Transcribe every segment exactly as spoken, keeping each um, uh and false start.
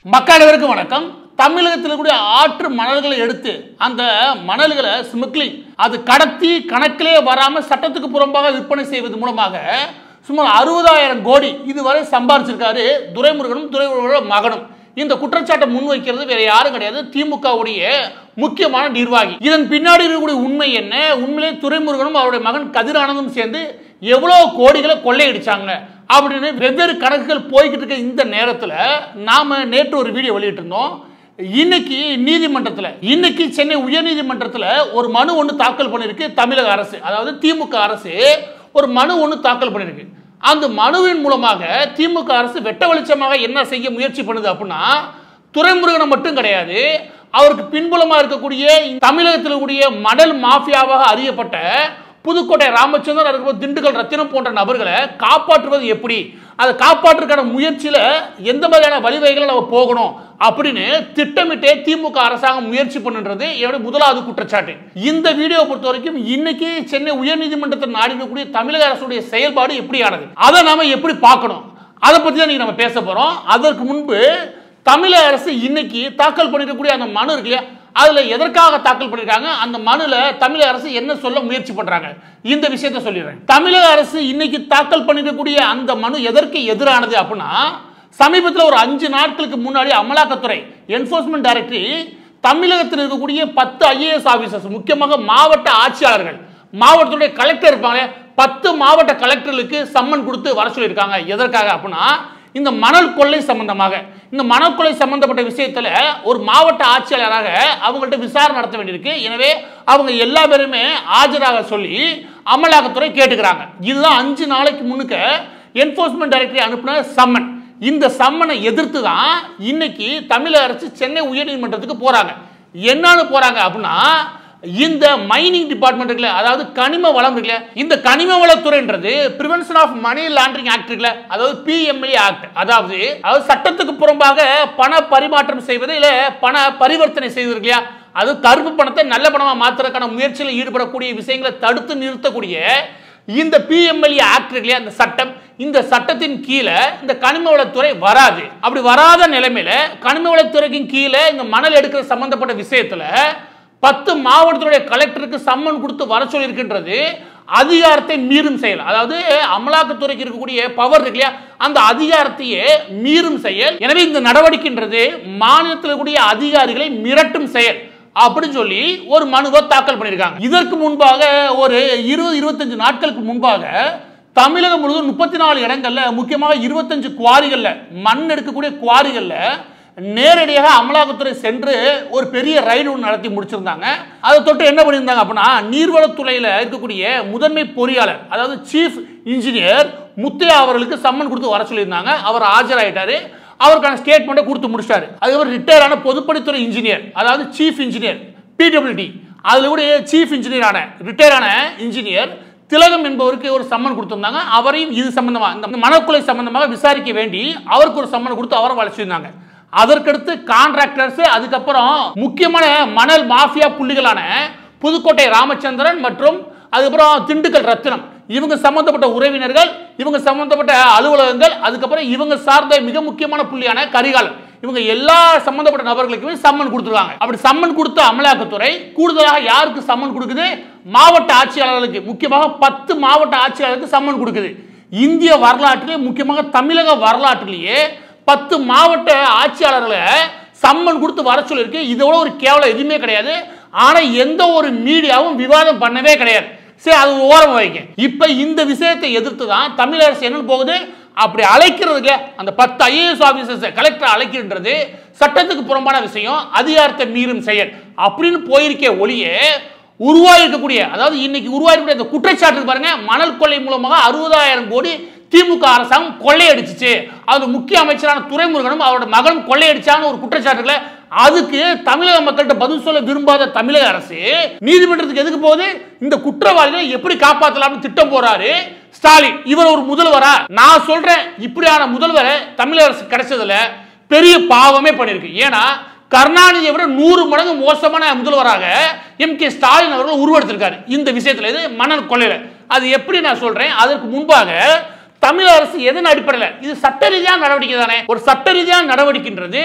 மக்களுக்கு வணக்கம். தமிழகத்தில் கூடிய ஆற்று மணல்களை எடுத்து அந்த மணல்களை ஸ்மக்லிங் அது கடத்தி கணக்கிலே வராம சட்டத்துக்கு புறம்பாக விற்பனை செய்வது மூலமாக சுமார் அறுபதாயிரம் கோடி இதுவரை சம்பாதிச்சிருக்காரு துரைமுருகனும் துரைமுருகனோட மகனும். இந்த குற்றச்சாட்டை முன்வைக்கிறது வேற யாரும் கிடையாது, திமுகவுடைய முக்கியமான நிர்வாகி. இதன் பின்னாடி இருக்கக்கூடிய உண்மை என்ன, உண்மையிலே துரைமுருகனும் அவருடைய மகன் கதிரானந்தும் சேர்ந்து எவ்வளவு கோடிகளை கொள்ளையடிச்சாங்க அப்படின்னு வெவ்வேறு கணக்குகள் போய்கிட்டு இருக்க இந்த நேரத்தில் நாம நேற்று ஒரு வீடியோ வெளியிட்டு இருந்தோம். இன்னைக்கு நீதிமன்றத்தில் இன்னைக்கு சென்னை உயர்நீதிமன்றத்தில் ஒரு மனு ஒன்று தாக்கல் பண்ணிருக்கு தமிழக அரசு, அதாவது திமுக அரசு ஒரு மனு ஒன்று தாக்கல் பண்ணிருக்கு. அந்த மனுவின் மூலமாக திமுக அரசு வெட்ட வெளிச்சமாக என்ன செய்ய முயற்சி பண்ணுது அப்படின்னா, துரைமுருகனை மட்டும் கிடையாது, அவருக்கு பின்புலமாக இருக்கக்கூடிய தமிழகத்தில் கூடிய மணல் மாஃபியாவாக அறியப்பட்ட புதுக்கோட்டை ராமச்சந்திரன், அதுக்கப்புறம் திண்டுக்கல் ரத்தினம் போன்ற நபர்களை காப்பாற்றுவது எப்படி, அதை காப்பாற்றுக்கான முயற்சியில் எந்த மாதிரியான வழிவகைகளை நம்ம போகணும் அப்படின்னு திட்டமிட்டே திமுக அரசாங்கம் முயற்சி பண்ணுறது என்னுடைய முதலாவது குற்றச்சாட்டு. இந்த வீடியோ பொறுத்த வரைக்கும் இன்னைக்கு சென்னை உயர்நீதிமன்றத்தில் நாடிக்கூடிய தமிழக அரசுடைய செயல்பாடு எப்படியானது, அதை நாம எப்படி பார்க்கணும், அதை பற்றி தான் நம்ம பேச போறோம். அதற்கு முன்பு தமிழக அரசு இன்னைக்கு தாக்கல் பண்ணிருக்கக்கூடிய அந்த மனு இருக்கு இல்லையா, அதுல எதற்காக தாக்கல் பண்ணிருக்காங்க, அந்த மனுல தமிழக அரசு என்ன சொல்ல முயற்சி பண்றாங்க, இந்த விஷயத்தை சொல்லிடுறேன். தமிழக அரசு இன்னைக்கு தாக்கல் பண்ணிருக்கக்கூடிய அந்த மனு எதற்கு எதிரானது அப்படின்னா, சமீபத்தில் ஒரு அஞ்சு நாட்களுக்கு முன்னாடி அமலாக்கத்துறை என்ஃபோர்ஸ்மெண்ட் டைரக்டரி தமிழகத்தில் இருக்கக்கூடிய பத்து ஐஏஎஸ் ஆபீசர்ஸ், முக்கியமாக மாவட்ட ஆட்சியாளர்கள், மாவட்டத்துடைய கலெக்டர் இருப்பாங்க, பத்து மாவட்ட கலெக்டர்களுக்கு சம்மன் கொடுத்து வர சொல்லியிருக்காங்க. எதற்காக அப்படின்னா, இந்த மணல் கொள்ளை சம்பந்தமாக, இந்த மணல் கொள்ளை சம்பந்தப்பட்ட விஷயத்துல ஒரு மாவட்ட ஆட்சியாளராக அவங்கள்ட்ட விசாரணை நடத்த வேண்டியிருக்கு. எனவே அவங்க எல்லா பேருமே ஆஜராக சொல்லி அமலாக்கத்துறை கேட்டுக்கிறாங்க. இதுதான் அஞ்சு நாளைக்கு முன்னுக்க என்ஃபோர்ஸ்மெண்ட் டைரக்டரி அனுப்பின சம்மன். இந்த சம்மனை எதிர்த்து தான் இன்னைக்கு தமிழக அரசு சென்னை உயர்நீதிமன்றத்துக்கு போறாங்க. என்னன்னு போறாங்க அப்படின்னா, இந்த மைனிங் டிபார்ட்மெண்ட் இருக்குல்ல, அதாவது கனிம வளம் இருக்குல்ல, இந்த கனிம வளத்துறைன்றது prevention of money laundering act இருக்குல்ல, அதாவது பிஎம்எல்ஏ ஆக்ட், அதாவது அதாவது சட்டத்துக்கு புறம்பாக பண பரிமாற்றம் செய்வது இல்ல பண பரிவர்த்தனை செய்வது இல்லையா, அது கருப்பு பணத்தை நல்ல பணமா மாத்துறதுக்கான முயற்சியில் ஈடுபடக்கூடிய விஷயங்களை தடுத்து நிறுத்தக்கூடிய இந்த பிஎம்எல்ஏ ஆக்ட் இருக்குல்லையா, இந்த சட்டம், இந்த சட்டத்தின் கீழே இந்த கனிம வளத்துறை வராது. அப்படி வராத நிலைமையில கனிம வளத்துறைக்கு கீழே இந்த மணல் எடுக்கிற சம்பந்தப்பட்ட விஷயத்துல பத்து மாவட்டத்துடைய கலெக்டருக்கு சம்மன் கொடுத்து வர சொல்லி இருக்கின்றது அதிகாரத்தை மீறும் செயல். அதாவது அமலாக்கத்துறைக்கு இருக்கக்கூடிய பவர் இருக்கு இல்லையா, அந்த அதிகாரத்தையே மீறும் செயல். எனவே இந்த நடவடிக்கைன்றது மாநிலத்தில் இருக்கக்கூடிய அதிகாரிகளை மிரட்டும் செயல் அப்படின்னு சொல்லி ஒரு மனுவை தாக்கல் பண்ணியிருக்காங்க. இதற்கு முன்பாக ஒரு இருபது இருபத்தஞ்சு நாட்களுக்கு முன்பாக தமிழகம் முழுவதும் முப்பத்தி நாலு இடங்கள்ல, முக்கியமாக இருபத்தஞ்சு குவாரிகள்ல, மண் எடுக்கக்கூடிய குவாரிகள்ல நேரடியாக அமலாக்கத்துறை சென்று ஒரு பெரிய ரைடு ஒன்று நடத்தி முடிச்சிருந்தாங்க. அதை தொட்டு என்ன பண்ணியிருந்தாங்க அப்படின்னா, நீர்வளத்துறையில் இருக்கக்கூடிய முதன்மை பொறியாளர், அதாவது சீஃப் இன்ஜினியர் முத்தையா அவர்களுக்கு சம்மன் கொடுத்து வர சொல்லியிருந்தாங்க. அவர் ஆஜராயிட்டாரு, அவருக்கான ஸ்டேட்மெண்ட்டை கொடுத்து முடிச்சிட்டாரு. அதுக்கப்புறம் ரிட்டையர் ஆன பொதுப்பணித்துறை இன்ஜினியர், அதாவது சீஃப் இன்ஜினியர் பிடபிள்யூடி, அதுல கூட சீஃப் இன்ஜினியர் ஆன ரிட்டையர் ஆன இன்ஜினியர் திலகம் என்பவருக்கு ஒரு சம்மன் கொடுத்திருந்தாங்க. அவரையும் இது சம்பந்தமா, இந்த மணற்கொலை சம்பந்தமாக விசாரிக்க வேண்டி அவருக்கு ஒரு சம்மன் கொடுத்து அவரை வளர்ச்சிருந்தாங்க. அதற்கடுத்து கான்ட்ராக்டர்ஸ், அதுக்கப்புறம் முக்கியமான மணல் மாஃபியா புள்ளிகளான புதுக்கோட்டை ராமச்சந்திரன் மற்றும் அதுக்கப்புறம் திண்டுக்கல் ரத்தினம், இவங்க சம்பந்தப்பட்ட உறவினர்கள், இவங்க சம்பந்தப்பட்ட அலுவலகங்கள், அதுக்கப்புறம் இவங்க சார்ந்த மிக முக்கியமான புள்ளியான கரிகாலன், இவங்க எல்லா சம்பந்தப்பட்ட நபர்களுக்குமே சம்மன் கொடுத்துருவாங்க. அப்படி சம்மன் கொடுத்த அமலாக்கத்துறை கூடுதலாக யாருக்கு சம்மன் கொடுக்குது, மாவட்ட ஆட்சியாளர்களுக்கு, முக்கியமாக பத்து மாவட்ட ஆட்சியாளர்களுக்கு சம்மன் கொடுக்குது. இந்திய வரலாற்றிலே, முக்கியமாக தமிழக வரலாற்றிலேயே பத்து மாவட்ட ஆட்சியாளர்களை சம்மன் கொடுத்து வர சொல்லியிருக்கு. இதோட ஒரு கேவலம் எதுவுமே கிடையாது. ஆனா எந்த ஒரு மீடியாவும் விவாதம் பண்ணவே கிடையாது. சரி, அது ஓரம் வைக்க. இப்ப இந்த விஷயத்தை எதிர்த்து தான் தமிழக அரசு என்ன போகுது, அப்படி அழைக்கிறதுல அந்த பத்து ஐஏஎஸ் ஆபீசர்ஸ் கலெக்டர் அழைக்கின்றது சட்டத்துக்கு புறம்பான விஷயம், அதிகாரத்தை மீறும் செயல் அப்படின்னு போயிருக்கே ஒழிய உருவாயிருக்கக்கூடிய, அதாவது இன்னைக்கு உருவாயிருக்கக்கூடிய இந்த குற்றச்சாட்டு பாருங்க, மணல் கொள்ளை மூலமாக அறுபதாயிரம் கோடி திமுக அரசாங்கம் கொள்ளையடிச்சிச்சு, அது முக்கிய அமைச்சரான துரைமுருகனும் அவரோட மகனும் கொள்ளையடிச்சான்னு ஒரு குற்றச்சாட்டுல, அதுக்கு தமிழக மக்கள்கிட்ட பதில் சொல்ல விரும்பாத தமிழக அரசு நீதிமன்றத்துக்கு எதுக்கு போகுது, இந்த குற்றவாளிகளை எப்படி காப்பாற்றலாம்னு திட்டம் போறாரு ஸ்டாலின். இவர் ஒரு முதல்வரா? நான் சொல்றேன், இப்படியான முதல்வரை தமிழக அரசு கிடைச்சதுல பெரிய பாவமே பண்ணிருக்கு. ஏன்னா கருணாநிதியை விட நூறு மடங்கு மோசமான முதல்வராக எம் கே ஸ்டாலின் அவர்கள் உருவெடுத்திருக்காரு இந்த விஷயத்துல, இது மணல் கொள்ளையில. அது எப்படி நான் சொல்றேன், அதற்கு முன்பாக தமிழக அரசு எதன் அடிப்படையில், இது சட்ட ரீதியான நடவடிக்கை தானே, ஒரு சட்ட ரீதியான நடவடிக்கைன்றது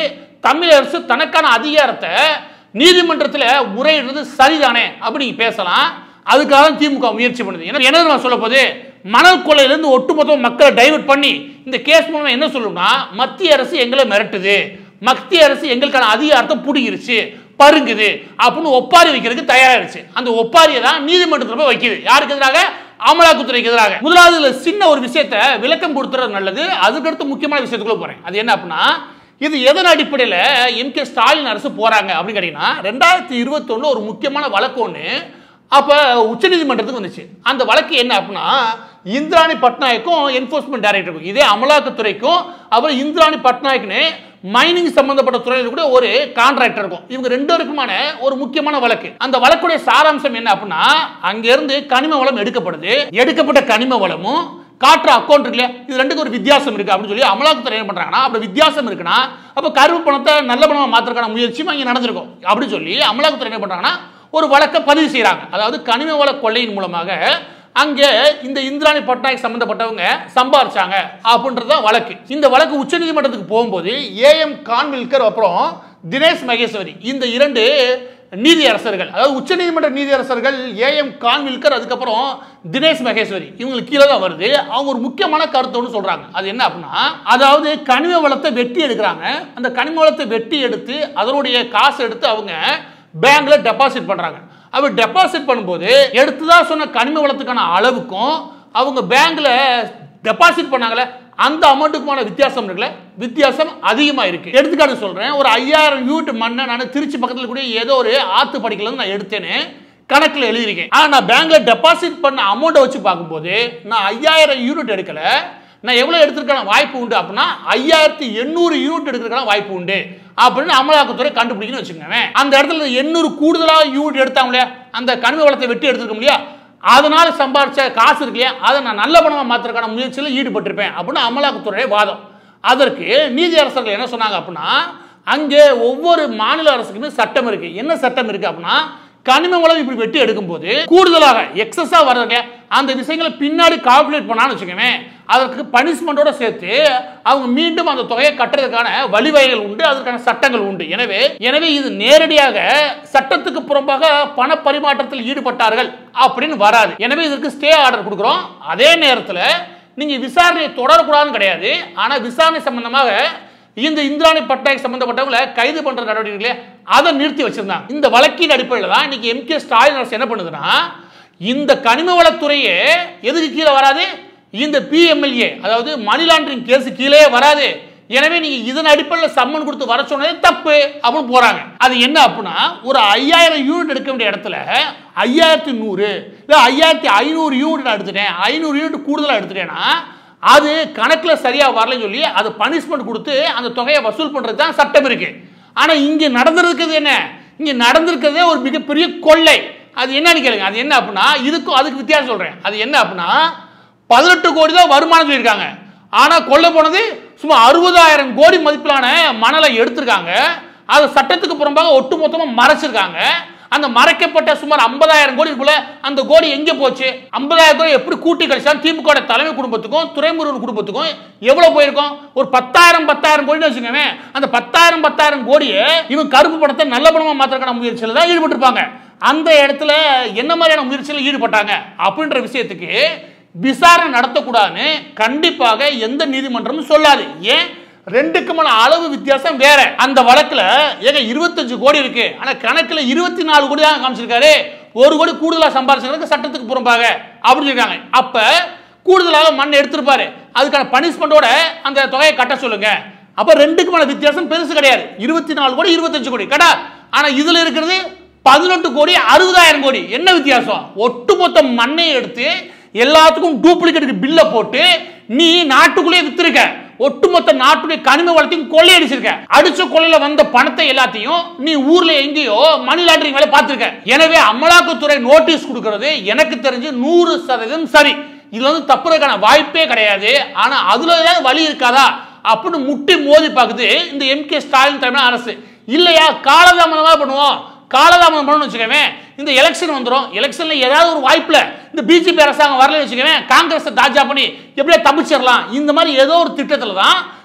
தமிழ் அரசு தனக்கான அதிகாரத்தை நீதிமன்றத்தில் முறையிடுறது சரிதானே அப்படி நீங்க பேசலாம். அதுக்காக திமுக முயற்சி பண்ணுது. என்ன நான் சொல்ல போது, மணல் கொள்ளையிலிருந்து ஒட்டுமொத்த மக்களை டைவர்ட் பண்ணி இந்த கேஸ் மூலமா என்ன சொல்லணும்னா, மத்திய அரசு எங்களை மிரட்டுது, மத்திய அரசு எங்களுக்கான அதிகாரத்தை புடிங்கிருச்சு, பருங்குது அப்படின்னு ஒப்பாரி வைக்கிறதுக்கு தயாராயிருச்சு. அந்த ஒப்பாரியை தான் நீதிமன்றத்தில் போய் வைக்குது. யாருக்கு எதிராக? அமலாக்கத்துறைக்கு எதிராக. முதலாவது சின்ன ஒரு விஷயத்தை விளக்கம் கொடுத்துறது நல்லது. அதுக்கடுத்து முக்கியமான விஷயத்துக்குள்ள போறேன். அது என்ன அப்படின்னா, இது எதன் அடிப்படையில் எம் கே ஸ்டாலின் அரசு போறாங்க அப்படின்னு கேட்டீங்கன்னா, ரெண்டாயிரத்தி இருபத்தி ஒண்ணு ஒரு முக்கியமான வழக்கு ஒன்று அப்ப உச்சநீதிமன்றத்துக்கு வந்துச்சு. அந்த வழக்கு என்ன அப்படின்னா, இந்திராணி பட்நாயக்கும் என்போர்ஸ்மெண்ட் டைரக்டருக்கும், இதே அமலாக்கத்துறைக்கும் அப்புறம் இந்திராணி பட்நாயக்னு மைனிங் சம்பந்தப்பட்ட துறையில் கூட ஒரு கான்ட்ராக்டர் இருக்கும். இவங்க ரெண்டு பேருக்குமான ஒரு முக்கியமான வழக்கு. அந்த வழக்குடைய சாராம்சம் என்ன அப்படின்னா, அங்கிருந்து கனிம வளம் எடுக்கப்படுது. எடுக்கப்பட்ட கனிம வளமும் காற்று அக்கௌண்ட் இருக்குல்ல, இது ரெண்டுக்கு ஒரு வித்தியாசம் இருக்கு அப்படின்னு சொல்லி அமலாக்கத்துறை என்ன பண்றாங்கன்னா, அப்படி வித்தியாசம் இருக்குன்னா அப்ப கருப்பு பணத்தை நல்ல பணமா மாத்திரக்கான முயற்சியும் அங்கே நடந்திருக்கும் அப்படின்னு சொல்லி அமலாக்கத்துறை என்ன பண்றாங்கன்னா, ஒரு வழக்கை பதிவு செய்யறாங்க. அதாவது கனிம வள கொள்ளையின் மூலமாக அங்கே இந்த இந்திராணி பட்நாயக் சம்பந்தப்பட்டவங்க சம்பாரிச்சாங்க அப்படின்றத வழக்கு. இந்த வழக்கு உச்சநீதிமன்றத்துக்கு போகும்போது ஏஎம் கான்வில்கர் அப்புறம் தினேஷ் மகேஸ்வரி இந்த இரண்டு நீதியரசர்கள், அதாவது உச்சநீதிமன்ற நீதியரசர்கள் ஏஎம் கான்வில்கர் அதுக்கப்புறம் தினேஷ் மகேஸ்வரி இவங்களுக்கு கீழே தான் வருது. அவங்க ஒரு முக்கியமான கருத்து ஒன்று சொல்றாங்க. அது என்ன அப்படின்னா, அதாவது கனிம வளத்தை வெட்டி எடுக்கிறாங்க. அந்த கனிம வளத்தை வெட்டி எடுத்து அதனுடைய காசு எடுத்து அவங்க பேங்க்ல டெபாசிட் பண்றாங்க. அப்ப டெபாசிட் பண்ணும்போது எடுத்துதான் சொன்ன கனிம வளத்துக்கான அளவுக்கும் அவங்க பேங்க்ல டெபாசிட் பண்ணாங்களே அந்த அமௌண்ட்டுக்குமான வித்தியாசம் இருக்குல்ல, வித்தியாசம் அதிகமா இருக்கு. எடுத்துக்காட்டு சொல்றேன், ஒரு ஐயாயிரம் யூனிட் மண்ணை நான் திருச்சி பக்கத்தில் கூட ஏதோ ஒரு ஆத்து படிக்கல நான் எடுத்தேன்னு கணக்கில் எழுதியிருக்கேன். ஆனா நான் பேங்க்ல டெபாசிட் பண்ண அமௌண்ட்டை வச்சு பார்க்கும்போது நான் ஐயாயிரம் யூனிட் எடுக்கல, நான் எவ்வளவு எடுத்திருக்கான வாய்ப்பு உண்டு அப்படின்னா ஐயாயிரத்தி எண்ணூறு யூனிட் எடுக்கிறதுக்கான வாய்ப்பு உண்டு அப்படின்னு அமலாக்கத்துறை கண்டுபிடிக்கணும்னு வச்சுக்கோங்க. அந்த இடத்துல எண்ணூறு கூடுதலாக யூனிட் எடுத்தாங்க அந்த கனிம வளத்தை வெட்டி எடுத்துக்க முடியா, அதனால சம்பாரிச்ச காசு இருக்கு அதை நான் நல்ல பணமா மாத்திரக்கான முயற்சியில் ஈடுபட்டிருப்பேன் அப்படின்னு அமலாக்கத்துறை வாதம். அதற்கு நீதி அரசர்கள் என்ன சொன்னாங்க அப்படின்னா, அங்கே ஒவ்வொரு மாநில அரசுக்குமே சட்டம் இருக்கு. என்ன சட்டம் இருக்கு அப்படின்னா, கனிம வளம் இப்படி வெட்டி எடுக்கும் போது கூடுதலாக எக்ஸஸா வர்றதுங்க அந்த விஷயங்களை பின்னாடி கால்குலேட் பண்ணான்னு வச்சுக்கோங்க, அதற்கு பனிஷ்மெண்டோட சேர்த்து அவங்க மீண்டும் அந்த தொகையை கட்டுறதுக்கான வழிவகைகள் உண்டு, அதற்கான சட்டங்கள் உண்டு. எனவே எனவே இது நேரடியாக சட்டத்துக்கு புறம்பாக பண பரிமாற்றத்தில் ஈடுபட்டார்கள் அப்படின்னு வராது. எனவே இதற்கு ஸ்டே ஆர்டர் கொடுக்குறோம். அதே நேரத்தில் நீங்க விசாரணையை தொடரக்கூடாதுன்னு கிடையாது. ஆனா விசாரணை சம்பந்தமாக இந்த இந்திராணி பட்நாயக் சம்பந்தப்பட்டவங்களை கைது பண்ற நடவடிக்கைகளை அதை நிறுத்தி வச்சிருந்தாங்க. இந்த வழக்கின் அடிப்படையில் தான் இன்னைக்கு எம் கே ஸ்டாலின் அரசு என்ன பண்ணுதுன்னா, இந்த கனிம வளத்துறையே எதுக்கு கீழே வராது, இந்த பிஎம்எல்ஏ அதாவது மணி லாண்டரிங் கேஸ் கீழே வராது. எனவே நீங்க இதன் அடிப்படையில் சம்மன் கொடுத்து வர சொன்னதே தப்பு அப்படின்னு போறாங்க. அது என்ன அப்படின்னா, ஒரு ஐயாயிரம் யூனிட் எடுக்க வேண்டிய இடத்துல ஐயாயிரத்தி நூறு இல்ல ஐயாயிரத்தி ஐநூறு யூனிட் எடுத்துட்டேன், ஐநூறு யூனிட் கூடுதலாக எடுத்துட்டேன்னா அது கணக்கில் சரியா வரலன்னு சொல்லி அது பனிஷ்மெண்ட் கொடுத்து அந்த தொகையை வசூல் பண்றது தான் சட்டம் இருக்கு. ஆனா இங்க நடந்திருக்கிறது என்ன, இங்க நடந்திருக்கிறதே ஒரு மிகப்பெரிய கொள்ளை. அது என்னன்னு கேளுங்க. அது என்ன அப்படின்னா, இதுக்கும் அதுக்கு வித்தியாசம் சொல்றேன். அது என்ன அப்படின்னா, பதினெட்டு கோடி தான் வருமானம் சொல்லியிருக்காங்க. ஆனா கொள்ள போனது சும்மா அறுபதாயிரம் கோடி மதிப்பிலான மணலை எடுத்திருக்காங்க. அது சட்டத்துக்கு புறம்பாக ஒட்டு மொத்தமா மறைச்சிருக்காங்க. அந்த மறைக்கப்பட்ட சுமார் ஐம்பதாயிரம் கோடி இருக்குள்ள அந்த கோடி எங்க போச்சு, ஐம்பதாயிரம் கோடி எப்படி கூட்டி கழிச்சா திமுக தலைமை குடும்பத்துக்கும் துரைமுருகன் குடும்பத்துக்கும் எவ்வளவு போயிருக்கும், ஒரு பத்தாயிரம் பத்தாயிரம் கோடி வச்சுக்கோங்க. அந்த பத்தாயிரம் பத்தாயிரம் கோடியை இவங்க கருப்பு பணத்தை நல்ல பணமா மாத்திரக்கான முயற்சியில் தான் ஈடுபட்டிருப்பாங்க. அந்த இடத்துல என்ன மாதிரியான முயற்சியில் ஈடுபட்டாங்க அப்படின்ற விஷயத்துக்கு விசாரணை நடத்தக்கூடாதுன்னு கண்டிப்பாக எந்த நீதிமன்றமும் சொல்லாது. ஏன், ரெண்டுக்குமான அளவு வித்தியாசம் வேற. அந்த வழக்குல ஏங்க இருபத்தஞ்சு கோடி இருக்கு, ஆனா கணக்குல இருபத்தி நாலு கோடி தான் காமிச்சிருக்காரு, ஒரு கோடி கூடுதலா சம்பாதிச்சிருக்காங்க சட்டத்துக்கு புறம்பாக அப்படின்னு இருக்காங்க. அப்ப கூடுதலாக மண் எடுத்திருப்பாரு, அதுக்கான பனிஷ்மெண்டோட அந்த தொகையை கட்ட சொல்லுங்க. அப்ப ரெண்டுக்குமான வித்தியாசம் பெருசு கிடையாது, இருபத்தி நாலு கோடி இருபத்தஞ்சு கோடி கடா. ஆனா இதுல இருக்கிறது பதினெட்டு கோடி அறுபதாயிரம் கோடி. என்ன வித்தியாசம், ஒட்டுமொத்த மண்ணை எடுத்து எல்லாத்துக்கும் டூப்ளிகேட் பில்ல போட்டு நீ நாட்டுக்குள்ளே வித்திருக்க, ஒட்டுமொத்த நாட்டுடைய கனிம வளத்தையும் கொள்ளையடிச்சிருக்க. அடிச்ச கொள்ளையில வந்த பணத்தை எல்லாத்தையும் நீ ஊர்ல எங்கேயோ மணி லாண்டரிங் வேலை பார்த்திருக்க. எனவே அமலாக்கத்துறை நோட்டீஸ் கொடுக்கிறது எனக்கு தெரிஞ்சு நூறு சதவீதம் சரி. இது வந்து தப்புறதுக்கான வாய்ப்பே கிடையாது. ஆனா அதுல ஏதாவது வழி இருக்காதா அப்படின்னு முட்டி மோதி பார்க்குது இந்த எம் கே ஸ்டாலின் தலைமையிலான அரசு. இல்லையா காலதாமதமா பண்ணுவோம், காலதாமதம் பண்ணணும்னு வச்சுக்கவே, இந்த எலெக்ஷன் வந்துடும், எலெக்ஷன்ல ஏதாவது ஒரு வாய்ப்புல இந்த பிஜேபி அரசாங்கம் வரலன்னு வச்சுக்கவே காங்கிரஸ் தாஜா பண்ணி எப்படியா தப்பிச்சிடலாம், இந்த மாதிரி ஏதோ ஒரு திட்டத்தில் தான்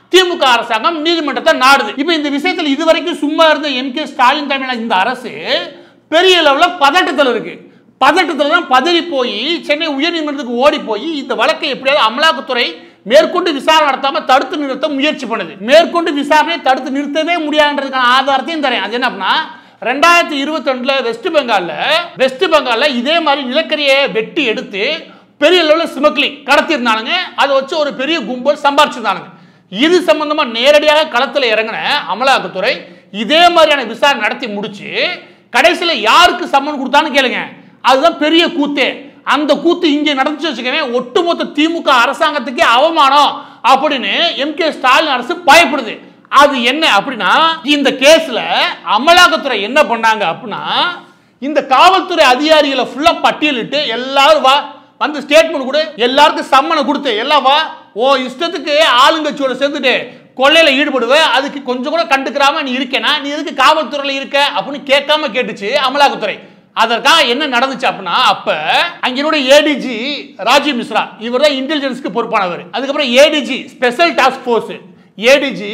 திமுக அரசாங்கம் நீதிமன்றத்தை நாடுது. இப்ப இந்த விஷயத்தில் இதுவரைக்கும் சும்மா இருந்த எம் கே ஸ்டாலின் தலைமையிலான இந்த அரசு பெரிய லெவலில் பதட்டத்தில் இருக்கு. பதட்டத்தில் தான் பதறி போய் சென்னை உயர்நீதிமன்றத்துக்கு ஓடி போய் இந்த வழக்கை எப்படியாவது அமலாக்கத்துறை மேற்கொண்டு விசாரணை நடத்தாம தடுத்து நிறுத்த முயற்சி பண்ணுது. மேற்கொண்டு விசாரணையை தடுத்து நிறுத்தவே முடியாதுன்றதுக்கான ஆதாரத்தையும் தரேன். அது என்ன அப்படின்னா, ரெண்டாயிரத்தி இருபத்தி ரெண்டுல வெஸ்ட் பெங்கால்ல வெஸ்ட் பெங்கால்ல இதே மாதிரி நிலக்கரியை வெட்டி எடுத்து பெரிய லெவலில் ஸ்மக்லிங் கடத்திருந்தானுங்க. அதை வச்சு ஒரு பெரிய கும்பல் சம்பாரிச்சிருந்தானுங்க. இது சம்பந்தமா நேரடியாக களத்தில் இறங்கின அமலாக்கத்துறை இதே மாதிரியான விசாரணை நடத்தி முடிச்சு கடைசியில் யாருக்கு சம்மன் கொடுத்தான்னு கேளுங்க. அதுதான் பெரிய கூத்தே. அந்த கூத்து இங்கே நடந்துச்சு வச்சுக்கவே ஒட்டுமொத்த திமுக அரசாங்கத்துக்கே அவமானம் அப்படின்னு எம் கே ஸ்டாலின் அரசு பயப்படுது. அது என்ன அப்படின்னா, இந்த கேஸ்ல அமலாக்கத்துறை என்ன பண்ணாங்க அப்படின்னா, இந்த காவல்துறை அதிகாரிகளை ஃபுல்லா பட்டியலிட்டு எல்லாரும் வா வந்து ஸ்டேட்மெண்ட் கொடு, எல்லாருக்கும் சம்மனை கொடுத்து எல்லாம் வா, ஓ இஷ்டத்துக்கு ஆளுங்கட்சியோட சேர்ந்துட்டு கொள்ளையில ஈடுபடுவ, அதுக்கு கொஞ்சம் கூட கண்டுக்கிறாம நீ இருக்கேனா, நீ எதுக்கு காவல்துறையில இருக்க அப்படின்னு கேட்காம கேட்டுச்சு அமலாக்கத்துறை. அதற்காக என்ன நடந்துச்சு அப்படின்னா, அப்ப அங்கினுடைய ஏடிஜி ராஜீவ் மிஸ்ரா இவர் தான் இன்டெலிஜென்ஸ்க்கு பொறுப்பானவர். அதுக்கப்புறம் ADG special task force ADG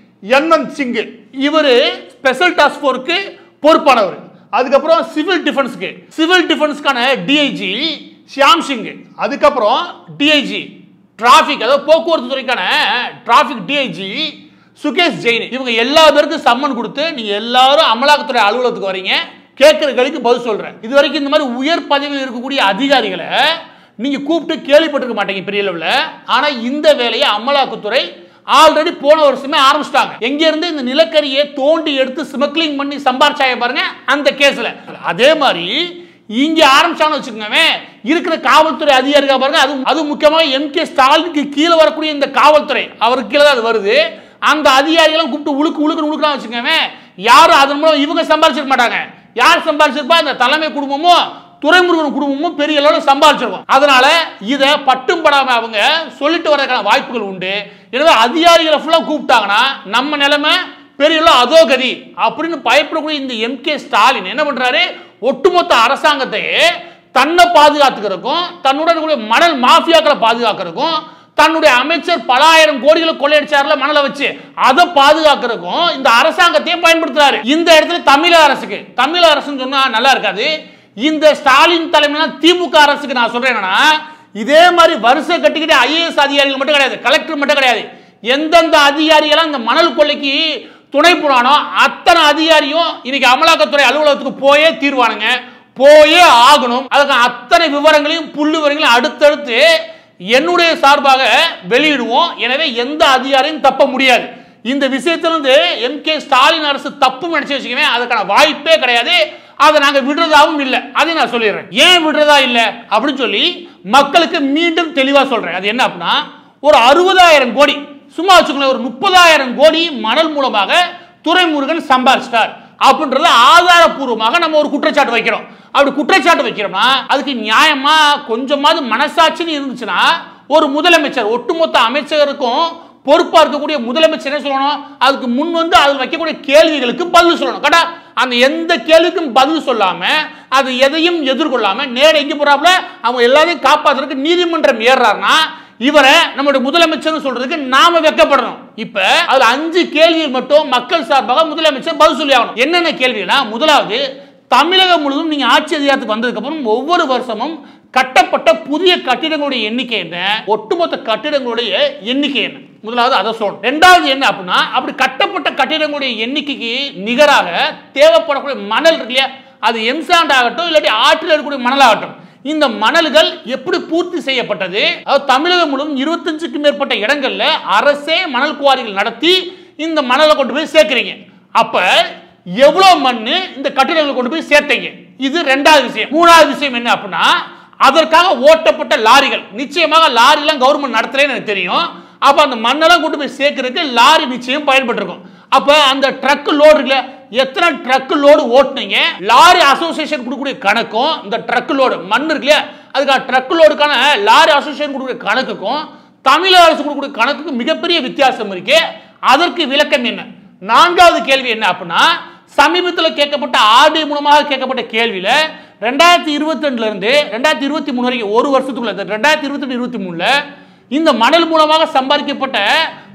N Singh இவர் ஸ்பெஷல் டாஸ்க் ஃபோர்ஸ்க்கு பொறுப்பானவர். அதுக்கப்புறம் சிவில் டிஃபென்ஸ்க்கு சிவில் டிஃபென்ஸ்க்கான டிஐஜி ஷியாம் சிங், அதுக்கப்புறம் டிஐஜி டிராபிக் அதாவது போக்குவரத்து துறைக்கான டிராபிக் டிஐஜி சுகேஷ் ஜெயின். இவங்க எல்லா பேருக்கும் சம்மன் கொடுத்து நீங்க எல்லாரும் அமலாக்கத்துறை அலுவலகத்துக்கு வரீங்க, கேட்கிற கேள்விக்கு பதில் சொல்றேன். இது வரைக்கும் இந்த மாதிரி உயர் பதவியில் இருக்கக்கூடிய அதிகாரிகளை நீங்க கூப்பிட்டு கேள்விப்பட்டிருக்க மாட்டீங்க பெரிய லெவல்ல. ஆனா இந்த வேலையை அமலாக்கத்துறை ஆல்ரெடி போன வருஷமே ஆரம்பிச்சிட்டாங்க. எங்க இருந்து இந்த நிலக்கரியை தோண்டி எடுத்து ஸ்மக்லிங் பண்ணி சம்பாரிச்சாய பாருங்க அந்த கேஸ்ல. அதே மாதிரி இங்க ஆரம்பிச்சான்னு வச்சுக்கோங்க, இருக்கிற காவல்துறை அதிகாரிகள் பாருங்க, அது அது முக்கியமாக எம் கே ஸ்டாலினுக்கு கீழே வரக்கூடிய இந்த காவல்துறை அவருக்கு கீழே தான் அது வருது. அந்த அதிகாரிகளும் கூப்பிட்டு உழுக்கு உழுக்கு உழுக்கலாம் வச்சுக்கோங்க, யாரும் அதன் மூலம் இவங்க சம்பாதிச்சிருக்க மாட்டாங்க. யார் சம்பாதிச்சிருப்பா? இந்த தலைமை குடும்பமும் துரைமுருகன் குடும்பமும் பெரிய அளவில் சம்பாதிச்சிருக்கும். அதனால இதை பட்டும் படாம அவங்க சொல்லிட்டு வரதுக்கான வாய்ப்புகள் உண்டு. எனவே அதிகாரிகளை ஃபுல்லாக கூப்பிட்டாங்கன்னா நம்ம நிலைமை பெரிய அதோகதி அப்படின்னு பயப்படக்கூடிய இந்த எம் கே ஸ்டாலின் என்ன பண்றாரு, ஒட்டுமொத்த அரசாங்கத்தையே தன்னை பாதுகாத்துக்கிறதுக்கும் தன்னுடன் கூடிய மணல் மாஃபியாக்களை பாதுகாக்கிறதுக்கும் தன்னுடைய அமைச்சர் பல ஆயிரம் கோடிகளை கொள்ளையடிச்சார்ல மணலை வச்சு அதை பாதுகாக்கிறதுக்கும் இந்த அரசாங்கத்தையே பயன்படுத்துறாரு. இந்த இடத்துல தமிழக அரசுக்கு தமிழக அரசுன்னு சொன்னா நல்லா இருக்காது. இந்த ஸ்டாலின் தலைமையில திமுக அரசுக்கு நான் சொல்றேன் என்னன்னா, இதே மாதிரி வருஷ கட்டிக்கிட்டு ஐஏஎஸ் அதிகாரிகள் மட்டும் கிடையாது, கலெக்டர் மட்டும் கிடையாது, எந்தெந்த அதிகாரிகள் இந்த மணல் கொள்ளைக்கு துணை போனானோ அத்தனை அதிகாரியும் இன்னைக்கு அமலாக்கத்துறை அலுவலகத்துக்கு போயே தீர்வானுங்க, போயே ஆகணும். அதுக்கு அத்தனை விவரங்களையும் புள்ளி விவரங்களையும் அடுத்தடுத்து என்னுடைய சார்பாக வெளியிடுவோம். எனவே எந்த அதிகாரியும் தப்ப முடியாது. இந்த விஷயத்திலிருந்து எம் கே ஸ்டாலின் அரசு தப்பு நினைச்சு வச்சுக்கவே அதுக்கான வாய்ப்பே கிடையாது. அதை நாங்க விடுறதாவும் இல்லை. அதை நான் சொல்லிடுறேன். ஏன் விடுறதா இல்லை அப்படின்னு சொல்லி மக்களுக்கு மீண்டும் தெளிவா சொல்றேன். அது என்ன அப்படின்னா, ஒரு அறுபதாயிரம் கோடி சும்மா வச்சுக்கோங்களேன், ஒரு முப்பதாயிரம் கோடி மணல் மூலமாக துரைமுருகன் சம்பாதிச்சிட்டார் அப்படின்றத ஆதாரப்பூர்வமாக நம்ம ஒரு குற்றச்சாட்டு வைக்கிறோம். அப்படி குற்றச்சாட்டு வைக்கிறோம்னா அதுக்கு நியாயமா கொஞ்சமாவது மனசாட்சின்னு இருந்துச்சுன்னா ஒரு முதலமைச்சர் ஒட்டுமொத்த அமைச்சருக்கும் பொறுப்பா இருக்கக்கூடிய முதலமைச்சர் என்ன சொல்லணும், அதுக்கு முன் வந்து அதில் வைக்கக்கூடிய கேள்விகளுக்கு பதில் சொல்லணும். கரெக்டா? அந்த எந்த கேள்விக்கும் பதில் சொல்லாம அது எதையும் எதிர்கொள்ளாம நேர எங்க போறாப்புல அவங்க எல்லாரையும் காப்பாத்துறதுக்கு நீதிமன்றம் ஏறாருன்னா இவரை நம்முடைய முதலமைச்சர் சொல்றதுக்கு நாம வெக்கப்படணும். இப்ப அதுல அஞ்சு கேள்விகள் மட்டும் மக்கள் சார்பாக முதலமைச்சர் பதில் சொல்லி ஆகணும். என்னென்ன கேள்வினா, முதலாவது தமிழகம் முழுவதும் நீங்க ஆட்சி அதிகாரத்துக்கு வந்ததுக்கு அப்புறம் ஒவ்வொரு வருஷமும் கட்டப்பட்ட புதிய கட்டிடங்களுடைய எண்ணிக்கை என்ன, ஒட்டுமொத்த கட்டிடங்களுடைய எண்ணிக்கை என்ன, முதலாவது அதை சொல்லணும். ரெண்டாவது என்ன அப்படின்னா, அப்படி கட்டப்பட்ட கட்டிடங்களுடைய எண்ணிக்கைக்கு நிகராக தேவைப்படக்கூடிய மணல் இருக்கு இல்லையா, அது எம்சாண்ட் ஆகட்டும் இல்லாட்டி ஆற்றில் இருக்கக்கூடிய மணல் ஆகட்டும், இந்த மணல்கள் எப்படி பூர்த்தி செய்யப்பட்டது. அதாவது தமிழகம் முழுவதும் இருபத்தஞ்சுக்கும் மேற்பட்ட இடங்கள்ல அரசே மணல் குவாரிகள் நடத்தி இந்த மணலை கொண்டு போய் சேர்க்கிறீங்க. அப்ப எவ்வளவு மண்ணு இந்த கட்டிடங்களை கொண்டு போய் சேர்த்தீங்க, இது ரெண்டாவது விஷயம். மூணாவது விஷயம் என்ன அப்படின்னா, அதற்காக ஓட்டப்பட்ட லாரிகள், நிச்சயமாக லாரி எல்லாம் கவர்மெண்ட் நடத்துறேன்னு எனக்கு தெரியும். அப்ப அந்த மண்ணெல்லாம் கொண்டு போய் சேர்க்கறதுக்கு லாரி நிச்சயம் பயன்பட்டு இருக்கும். அப்ப அந்த ட்ரக் லோடு இருக்குல்ல, எத்தனை ட்ரக் லோடு ஓட்டுனீங்க, லாரி அசோசியேஷன் கொடுக்கக்கூடிய கணக்கும் இந்த ட்ரக் லோடு மண் இருக்குல்ல அதுக்கான ட்ரக் லோடுக்கான லாரி அசோசியேஷன் கொடுக்கக்கூடிய கணக்குக்கும் தமிழக அரசு கொடுக்கக்கூடிய கணக்குக்கும் மிகப்பெரிய வித்தியாசம் இருக்கு. அதற்கு விளக்கம் என்ன? நான்காவது கேள்வி என்ன அப்படின்னா, சமீபத்தில் கேட்கப்பட்ட ஆர்டி மூலமாக கேட்கப்பட்ட கேள்வியில ரெண்டாயிரத்தி இருபத்தி ரெண்டுல இருந்து ரெண்டாயிரத்தி இருபத்தி மூணு வரைக்கும் ஒரு வருஷத்துக்குள்ள ரெண்டாயிரத்தி இருபத்தி ரெண்டு இருபத்தி மூணுல இந்த மணல் மூலமாக சம்பாதிக்கப்பட்ட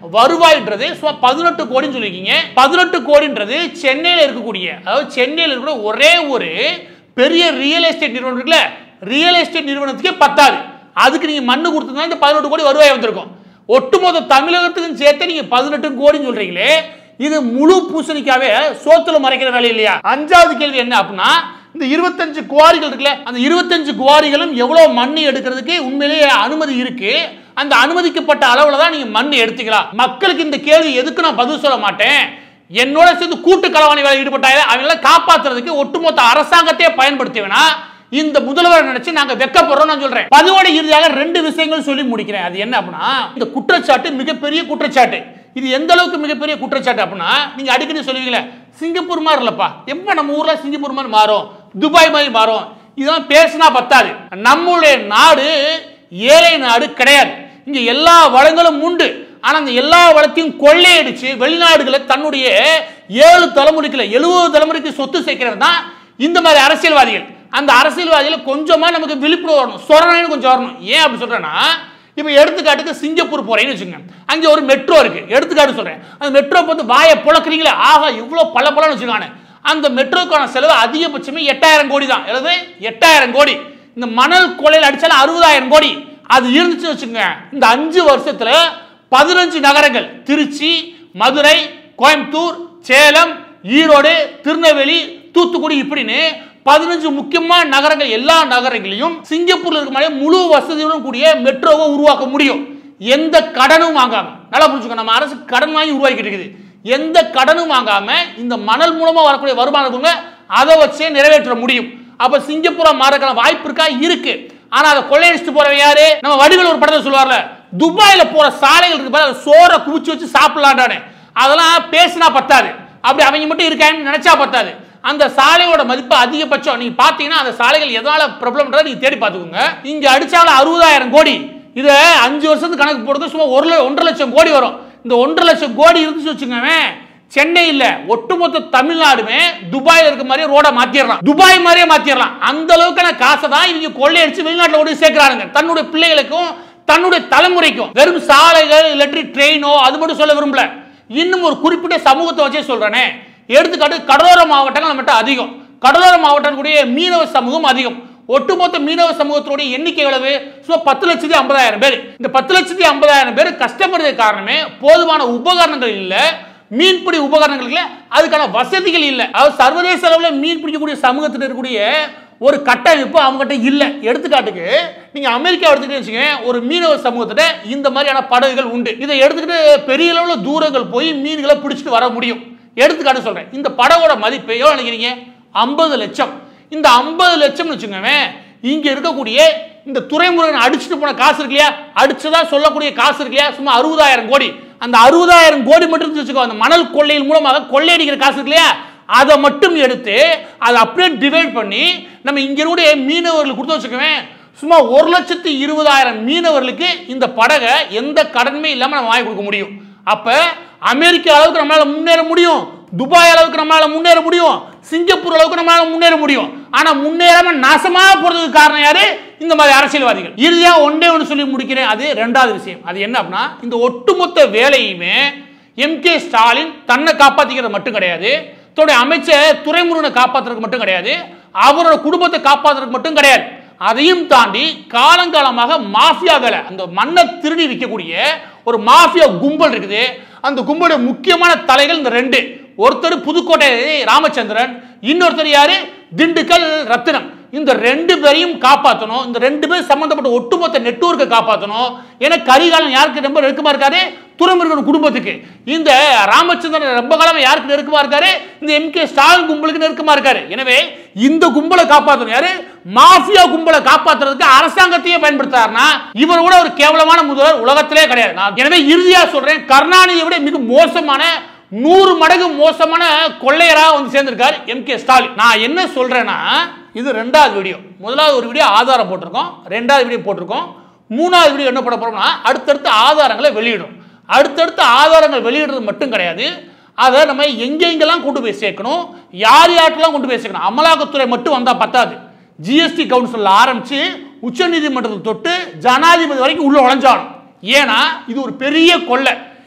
வருவாய்ன்றது பதினெட்டு கோடின்னு சொல்லிருக்கீங்க. பதினெட்டு கோடின்றது சென்னையில் இருக்கக்கூடிய, அதாவது சென்னையில் இருக்கக்கூடிய ஒரே ஒரு பெரிய ரியல் எஸ்டேட் நிறுவனம் இருக்குல்ல, ரியல் எஸ்டேட் நிறுவனத்துக்கே பத்தாது. அதுக்கு நீங்க மண்ணு கொடுத்தா இந்த பதினெட்டு கோடி வருவாய் வந்திருக்கும். ஒட்டுமொத்த தமிழகத்துக்கும் சேர்த்து நீங்க பதினெட்டு கோடின்னு சொல்றீங்களே, இது முழு பூசணிக்காவே சோத்துல மறைக்கிற வேலை இல்லையா? அஞ்சாவது கேள்வி என்ன அப்படின்னா, இந்த இருபத்தஞ்சு குவாரிகள் இருக்குல்ல, அந்த இருபத்தஞ்சு குவாரிகளும் எவ்வளவு மண்ணு எடுக்கிறதுக்கு உண்மையிலேயே அனுமதி இருக்கு. அந்த அனுமதிக்கப்பட்ட அளவுல தான் நீங்க மண்ணு எடுத்துக்கலாம். மக்களுக்கு இந்த கேள்வி எதுக்கு நான் பதில் சொல்ல மாட்டேன். என்னோட சேர்ந்து கூட்டு களவாணி வேலை ஈடுபட்டாங்க, அவங்களை காப்பாற்றுறதுக்கு ஒட்டுமொத்த அரசாங்கத்தையே பயன்படுத்தினா இந்த முதல்வர் நினைச்சு நாங்க வெக்கப்படுறோம் நான் சொல்றேன். பதிவோட இறுதியாக ரெண்டு விஷயங்கள் சொல்லி முடிக்கிறேன். அது என்ன அப்படின்னா, இந்த குற்றச்சாட்டு மிகப்பெரிய குற்றச்சாட்டு. இது எந்த அளவுக்கு மிகப்பெரிய குற்றச்சாட்டு அப்படின்னா, நீங்க அடிக்கடி சொல்லுவீங்களே சிங்கப்பூர் மாதிரி இல்லப்பா, எப்ப நம்ம ஊர்ல சிங்கப்பூர் மாதிரி மாறும், துபாய் மாதிரி மாறும், இதெல்லாம் பேசினா பத்தாது. நம்மளுடைய நாடு ஏழை நாடு கிடையாது. இங்க எல்லா வளங்களும் உண்டு. ஆனா அந்த எல்லா வளத்தையும் கொள்ளையடிச்சு வெளிநாடுகளை தன்னுடைய ஏழு தலைமுறைக்கு எழுபது தலைமுறைக்கு சொத்து சேர்க்கிறது தான் இந்த மாதிரி அரசியல்வாதிகள். அந்த அரசியல்வாதிகள் கொஞ்சமா நமக்கு விழிப்புணர்வு வரணும், சொரணை கொஞ்சம் வரணும். ஏன் அப்படி சொல்றேன்னா, இப்ப எடுத்துக்காட்டுக்கு சிங்கப்பூர் போறேன்னு வச்சுங்க, அங்க ஒரு மெட்ரோ இருக்கு. எடுத்துக்காட்டு சொல்றேன், அந்த மெட்ரோ பார்த்து வாயை புழக்கிறீங்களா, ஆகா இவ்வளவு பல பலன்னு வச்சுக்கானே, அந்த மெட்ரோக்கான செலவு அதிகபட்சமே எட்டாயிரம் கோடி தான். எழுது எட்டாயிரம் கோடி. இந்த மணல் கொள்ளையில் அடிச்சாலும் அறுபதாயிரம் கோடி. அது இருந்துச்சு வச்சுங்க, இந்த அஞ்சு வருஷத்துல பதினஞ்சு நகரங்கள், திருச்சி, மதுரை, கோயம்புத்தூர், சேலம், ஈரோடு, திருநெல்வேலி, தூத்துக்குடி, இப்படின்னு பதினஞ்சு முக்கியமான நகரங்கள், எல்லா நகரங்களையும் சிங்கப்பூர்ல இருக்க மாதிரி முழு வசதியுடன் கூடிய மெட்ரோவை உருவாக்க முடியும். எந்த கடனும் வாங்காம. நல்லா புரிஞ்சுக்கோ, நம்ம அரசு கடன் வாங்கி உருவாக்கிட்டு இருக்குது. எந்த கடனும் வாங்காம இந்த மணல் மூலமா வரக்கூடிய வருமானத்தை அதை வச்சே நிறைவேற்ற முடியும். அப்ப சிங்கப்பூரா மாறக்கான வாய்ப்பு இருக்கா? இருக்கு. ஆனா அதை கொள்ளையடிச்சுட்டு போறவன் யாரு? நம்ம வடிவேல் ஒரு படத்தை சொல்லுவார்ல, துபாயில போற சாலைகள் இருக்கு பாரு, சோறை குவிச்சு வச்சு சாப்பிடலான்னு. அதெல்லாம் பேசினா பத்தாது, அப்படி அவங்க மட்டும் இருக்கான்னு நினைச்சா பத்தாது. அந்த சாலையோட மதிப்பு அதிகபட்சம் நீங்க பாத்தீங்கன்னா, அந்த சாலைகள் எதனால பிரபலம்ன்றதை நீங்க தேடி பார்த்துக்கோங்க. இங்க அடிச்சாலும் அறுபதாயிரம் கோடி. இதை அஞ்சு வருஷத்துக்கு கணக்கு போடுறது சும்மா ஒரு ஒன்றரை லட்சம் கோடி வரும். இந்த ஒன்றரை லட்சம் கோடி இருந்துச்சு வச்சுக்கோங்க, சென்னை இல்ல ஒட்டுமொத்த தமிழ்நாடுமே துபாயில் இருக்க மாதிரி ரோட மாத்திரலாம், துபாய் மாதிரியே மாத்திரலாம். அந்த அளவுக்கான காசை தான் இவங்க கொள்ளையடிச்சு வெளிநாட்டில் ஓடி சேர்க்கிறாங்க, தன்னுடைய பிள்ளைகளுக்கும் தன்னுடைய தலைமுறைக்கும். வெறும் சாலைகள் இல்லாட்டி ட்ரெயினோ அது மட்டும் சொல்ல விரும்பல. இன்னும் ஒரு குறிப்பிட்ட சமூகத்தை வச்சே சொல்றேனே, எடுத்துக்காட்டு கடலோர மாவட்டங்கள் நம்மகிட்ட அதிகம். கடலோர மாவட்டங்களுடைய மீனவ சமூகம் அதிகம். ஒட்டுமொத்த மீனவ சமூகத்தினுடைய எண்ணிக்கை எவ்வளவு? சும்மா பத்து லட்சத்தி ஐம்பதாயிரம் பேர். இந்த பத்து லட்சத்தி ஐம்பதாயிரம் பேர் கஷ்டப்படுறதுக்கு காரணமே போதுமான உபகரணங்கள் இல்ல, மீன்பிடி உபகரணங்கள் இல்ல, அதுக்கான வசதிகள் இல்ல. அதாவது சர்வதேச அளவில் மீன் பிடிக்கக்கூடிய சமூகத்தில் இருக்கக்கூடிய ஒரு கட்டமைப்பு அவங்ககிட்ட இல்ல. எடுத்துக்காட்டுக்கு நீங்க அமெரிக்கா எடுத்துக்கிட்டு வச்சுக்கோங்க, ஒரு மீனவ சமூகத்திட்ட இந்த மாதிரியான படகுகள் உண்டு. இதை எடுத்துக்கிட்டு பெரிய அளவில் தூரங்கள் போய் மீன்களை பிடிச்சிட்டு வர முடியும். எடுத்துக்காட்டு சொல்றேன், இந்த படகோட மதிப்பு எவ்வளவு நினைக்கிறீங்க? ஐம்பது லட்சம். இந்த ஐம்பது லட்சம் வச்சுக்கோங்க, இங்க இருக்கக்கூடிய இந்த துறைமுருகன் அடிச்சுட்டு போன காசு இருக்கு இல்லையா, அடிச்சதா சொல்லக்கூடிய காசு இருக்கு இல்லையா, சும்மா அறுபதாயிரம் கோடி. அந்த அறுபதாயிரம் கோடி மட்டும் வச்சுக்கோ, அந்த மணல் கொள்ளையின் மூலமாக கொள்ளையடிக்கிற காசு இருக்கு இல்லையா, அதை மட்டும் எடுத்து அதை அப்படியே டிவைட் பண்ணி நம்ம இங்க இருக்கக்கூடிய மீனவர்களுக்கு கொடுத்து வச்சுக்கோங்க, சும்மா ஒரு லட்சத்தி இருபதாயிரம் மீனவர்களுக்கு இந்த படகை எந்த கடனுமே இல்லாம நம்ம வாங்கி கொடுக்க முடியும். அப்ப அமெரிக்கா அளவுக்கு நம்மளால முன்னேற முடியும், துபாய் அளவுக்கு நம்மளால முன்னேற முடியும், சிங்கப்பூர் அளவுக்கு நம்மளால முன்னேற முடியும். ஆனா முன்னேறாம நாசமா போறதுக்கு காரணம் யாரு? இந்த மாதிரி அரசியல்வாதிகள். இறுதியா ஒன்றே ஒன்று சொல்லி முடிக்கிறேன், அது ரெண்டாவது விஷயம். அது என்ன அப்படின்னா, இந்த ஒட்டுமொத்த வேலையுமே எம் கே ஸ்டாலின் தன்னை காப்பாத்திக்கிறது மட்டும் கிடையாது, தன்னுடைய அமைச்சர் துரைமுருகனை காப்பாற்றுறதுக்கு மட்டும் கிடையாது, அவரோட குடும்பத்தை காப்பாற்றுறதுக்கு மட்டும் கிடையாது. அதையும் தாண்டி காலங்காலமாக மாஃபியா வேலை, அந்த மண்ணை திருடி விற்கக்கூடிய ஒரு மாஃபியா கும்பல் இருக்குது. அந்த கும்பலுடைய முக்கியமான தலைகள் இந்த ரெண்டு. ஒருத்தர் புதுக்கோட்டை ராமச்சந்திரன், இன்னொருத்தர் யாரு? திண்டுக்கல் ரத்தினம். இந்த ரெண்டு பேரையும் காப்பாற்றணும். இந்த ரெண்டு பேரும் சம்பந்தப்பட்ட ஒட்டுமொத்த நெட்வொர்க்கை காப்பாற்றணும். ஏன்னா கரிகாலன் யாருக்கு ரொம்ப நெருக்கமா இருக்காரு? துரைமுருகன் குடும்பத்துக்கு. இந்த ராமச்சந்திரன் ரொம்ப காலம் யாருக்கு நெருக்கமா இருக்காரு? இந்த எம் கே ஸ்டாலின் கும்பலுக்கு நெருக்கமா இருக்காரு. எனவே இந்த கும்பலை காப்பாற்றணும் யாரு? மாஃபியா கும்பலை காப்பாற்றுறதுக்கு அரசாங்கத்தையே பயன்படுத்தாருன்னா இவரோட ஒரு கேவலமான முதல்வர் உலகத்திலே கிடையாது. எனவே இறுதியா சொல்றேன், கருணாநிதியை விட மிக மோசமான நூறு மடங்கு மோசமான கொள்ளையராக வந்து சேர்ந்திருக்காரு எம் கே ஸ்டாலின். நான் என்ன சொல்றேன்னா, இது ரெண்டாவது வீடியோ. முதலாவது ஒரு வீடியோ ஆதாரம் போட்டிருக்கோம், ரெண்டாவது வீடியோ போட்டிருக்கோம். மூணாவது வீடியோ என்ன பண்ண போறோம்னா, அடுத்தடுத்த ஆதாரங்களை வெளியிடும். அடுத்தடுத்த ஆதாரங்கள் வெளியிடுறது மட்டும் கிடையாது, அதை நம்ம எங்கெங்கெல்லாம் கொண்டு போய் சேர்க்கணும், யார் யாருக்கெல்லாம் கொண்டு போய் சேர்க்கணும். அமலாக்கத்துறை மட்டும் வந்தா பத்தாது, ஜிஎஸ்டி கவுன்சில் ஆரம்பிச்சு உச்ச நீதிமன்றத்தில் தொட்டு ஜனாதிபதி வரைக்கும் உள்ள உழைஞ்சாலும். ஏன்னா இது ஒரு பெரிய கொள்ளை.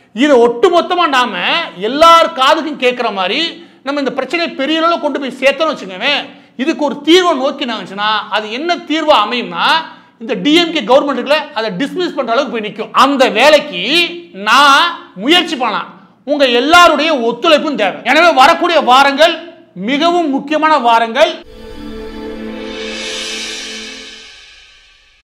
இதை ஒட்டுமொத்தமா நாம எல்லார் காதுக்கும் கேட்கிற மாதிரி நம்ம இந்த பிரச்சனையை பெரிய அளவுல கொண்டு போய் சேர்த்தோம்னு வச்சுக்கோங்க, இதுக்கு ஒரு தீர்வை நோக்கி நாச்சுன்னா அது என்ன தீர்வா அமையும்னா இந்த டிஎம்கே கவர்மெண்ட்டுக்குள்ள அதை டிஸ்மிஸ் பண்ற அளவுக்கு போய் நிற்கும். அந்த வேலைக்கு நான் முயற்சி பண்ணலாம், உங்க எல்லாருடைய ஒத்துழைப்பும் தேவை. எனவே வரக்கூடிய வாரங்கள் மிகவும் முக்கியமான வாரங்கள்.